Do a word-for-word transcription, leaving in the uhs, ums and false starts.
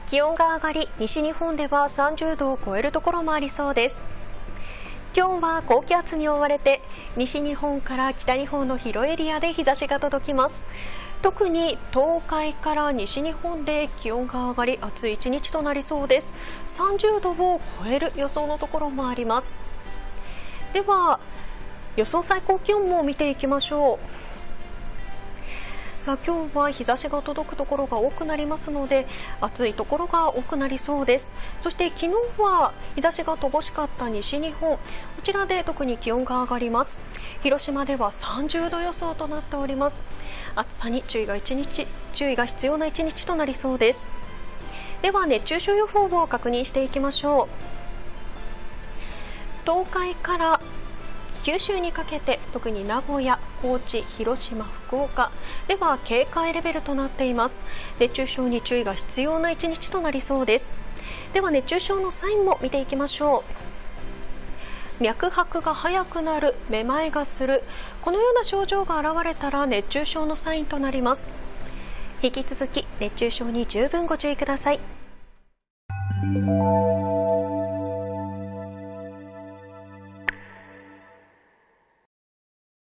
気温が上がり、西日本ではさんじゅうどを超えるところもありそうです。今日は高気圧に覆われて、西日本から北日本の広いエリアで日差しが届きます。特に東海から西日本で気温が上がり、暑い一日となりそうです。さんじゅうどを超える予想のところもあります。では予想最高気温も見ていきましょう。さあ、今日は日差しが届くところが多くなりますので、暑いところが多くなりそうです。そして昨日は日差しが乏しかった西日本、こちらで特に気温が上がります。広島ではさんじゅうど予想となっております。暑さに注意が一日注意が必要な一日となりそうです。では熱中症予報を確認していきましょう。東海から九州にかけて、特に名古屋、高知、広島、福岡では警戒レベルとなっています。熱中症に注意が必要な一日となりそうです。では熱中症のサインも見ていきましょう。脈拍が速くなる、めまいがする、このような症状が現れたら熱中症のサインとなります。引き続き熱中症に十分ご注意ください。